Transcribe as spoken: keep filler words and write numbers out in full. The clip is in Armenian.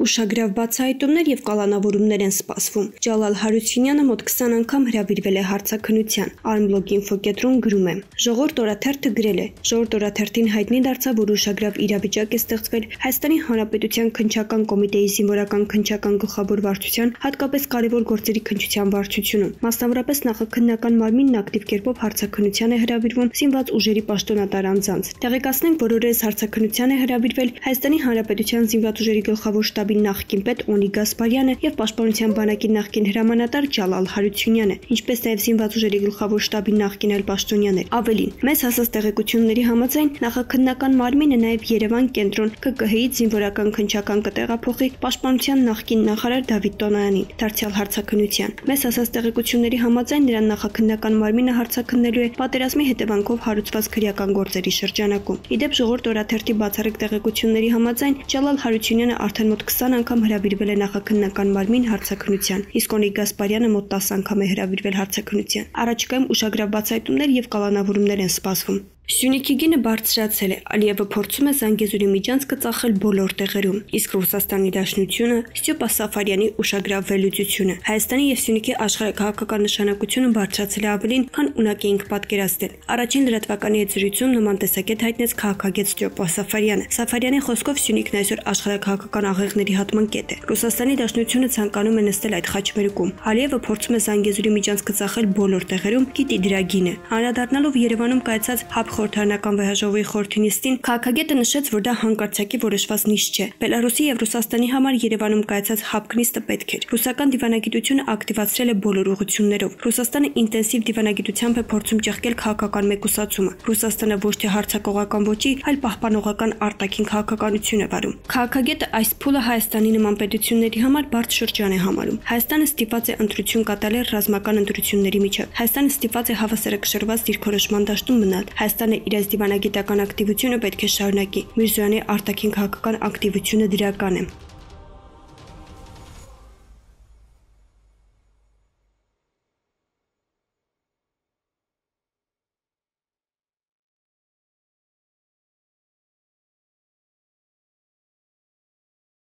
Ուշագրավ բացահայտումներ եւ կալանավորումներ են սպասվում։ Ջալալ Հարությունյանը մոտ քսան անգամ հրավիրվել է հարցաքննության։ Արմբլոգ ինֆոգետրում գրում է. Ժողովուրդ օրաթերթը գրել է. Ժողովուրդ օրաթերթին հայտնի դարձավ, որ ուշագրավ իրավիճակ է ստեղծվել Հայաստանի Հանրապետության քննչական կոմիտեի զինվորական քննչական գլխավոր վարչության, հատկապես կարևոր գործերի քննչության վարչությունում։ Մասնավորապես նախաքննական մարմինն ակտիվ կերպով հարցաքննության է հրավիրվում զինված ուժերի պաշտոնատար անձանց։ Տեղեկացնենք, որ օրերս հարցաքննության է հրավիրվել Հայաստանի Հանրապետության զինված ուժերի գլխավոր շտաբի նախկին պետ Օնի Գասպարյանը եւ Պաշտպանության բանակի նախկին հրամանատար Ջալալ Հարությունյանը, ինչպես նաեւ զինված ուժերի գլխավոր շտաբի նախկին այլ պաշտոնյաներ։ Ավելին, մեզ հասած տեղեկությունների համաձայն նախաքննական մարմինը նաեւ Երևան կենտրոն K K H-ից զինվորական քննչական կտեղափոխի Պաշտպանության նախկին նախարար Դավիթ Տոնոյանին դարձյալ հարցաքննության։ Մեզ հասած տեղեկությունների համաձայն նրան նախաքննական մարմինը հարցաքննելու է պատերազմի հետևանքով հարուցված քրեական գործերի շրջանակում։ Իդեպ ժողովուրդ օրաթերթի բացառիկ տեղեկությունների համաձայն Ջալալ Հարությունյանը արդեն մոտ քսան անգամ հրավիրվել է նախաքննական մարմին հարցաքննության, իսկ Օնիկ Գասպարյանը մոտ տասը անգամ է հրավիրվել հարցաքննության։ Առաջիկայում ուշագրավ բացահայտումներ եւ կալանավորումներ են սպասվում։ Սյունիքի գինը բարձրացել է, Ալիևը փորձում է Զանգեզուրի միջանցքը ծախել բոլոր տեղերում, իսկ Ռուսաստանի Դաշնությունը Ստյոպա Սաֆարյանի ուշագրավ վերլուծությունը։ Հայաստանի եւ Սյունիքի աշխարհաքաղաքական նշանակությունը բարձրացել է ավելին, քան ունակ էինք պատկերացնել։ Առաջին լրատվականի հետ զրույցում նման տեսակետ հայտնեց քաղաքագետ Ստյոպա Սաֆարյանը։ Սաֆարյանի խոսքով Սյունիքն այսօր աշխարհաքաղաքական աղեղների հատման կետ է։ Ռուսաստանի Դաշնությունը ցանկանում է նստել այդ խաչմերուկում։ Ալիևը փորձում է Զանգեզուրի միջանցքը ծախել բոլոր տեղերում, գիտի դրա գինը։ Անդրադառնալով Երևանում կայացած հապ խորհրդարանական վեհաժողովի խորհրդի նիստին քաղաքագետը նշեց, որ դա հանկարծակի որոշված նիստ չէ։ Բելարուսի եւ Ռուսաստանի համար Երևանում կայացած հապ նիստը պետք էր։ Ռուսական դիվանագիտությունը ակտիվացրել է բոլոր ուղղություններով։ Ռուսաստանը ինտենսիվ դիվանագիտությամբ է փորձում ճեղքել քաղաքական մեկուսացումը։ Ռուսաստանը ոչ թե հարձակողական ոճի, այլ պահպանողական արտաքին քաղաքականություն է վարում։ Քաղաքագետը այս փուլը Հայաստանի նման պետությունների համար բարդ շրջան է համարում։ Հայաստանը ստիպված է ընտրություն կատարել ռազմական ընտրությունների միջև։ Հայաստանը ստիպված է հավասարակշռված դիրքորոշման դաշտում մնալ։ Հայաստանը իրենց դիվանագիտական ակտիվությունը պետք է շարունակի։ Միրզոյանի արտաքին քաղաքական ակտիվությունը դրական է։